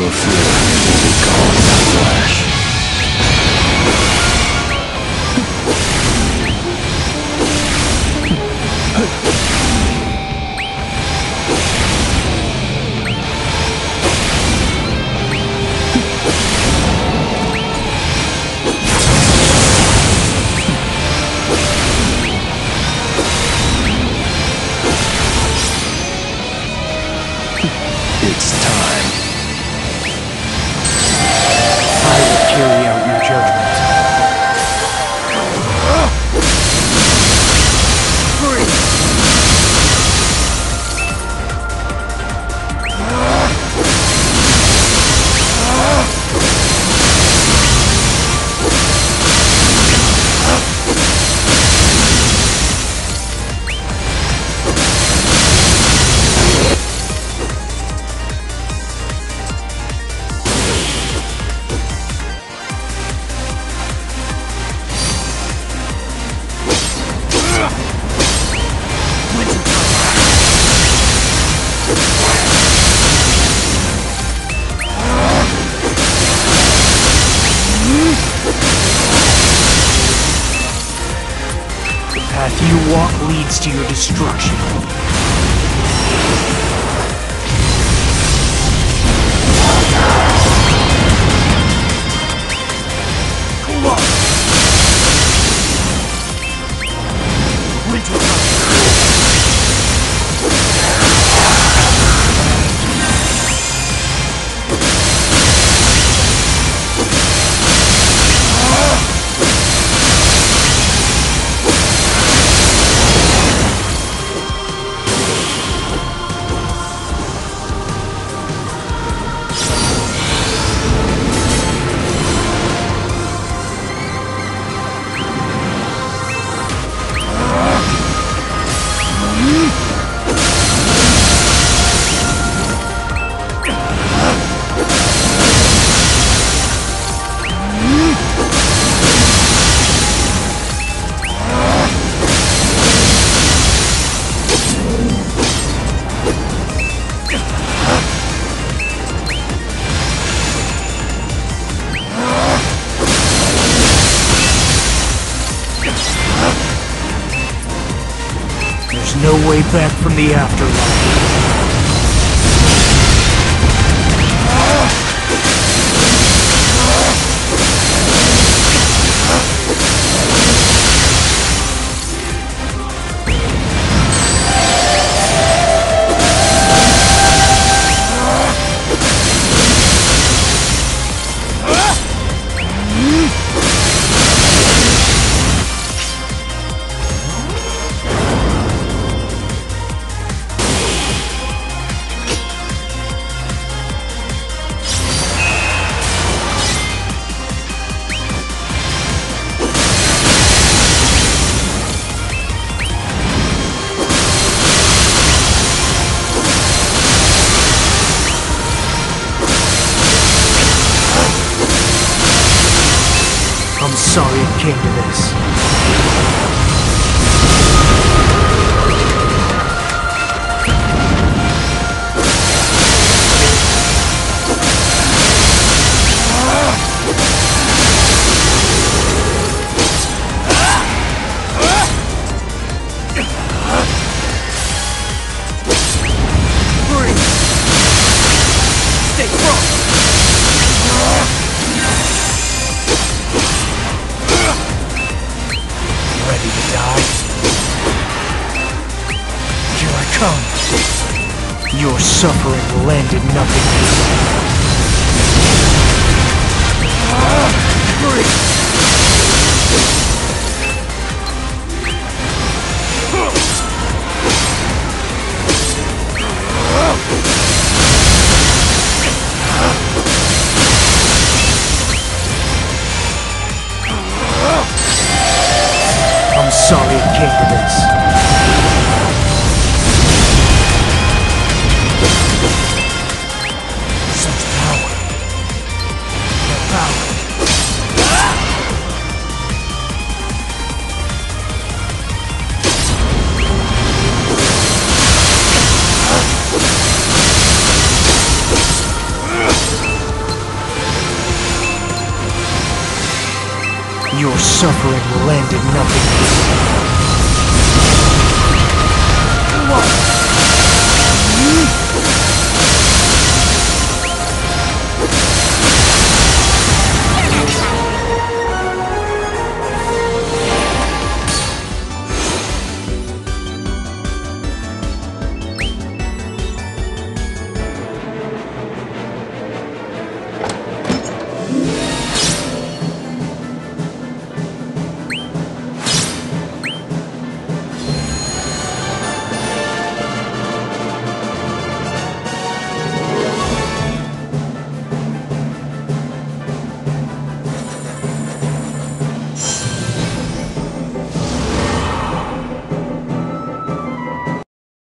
Your fear will be gone in a flash. It's time. I will carry out your judgment. The path you walk leads to your destruction. Come on! Winter There's no way back from the afterlife. I'm sorry it came to this. Stay strong! Ready to die? Here I come. Your suffering will end in nothingness. I'm sorry it came to this. Such Your suffering will end in nothing. What?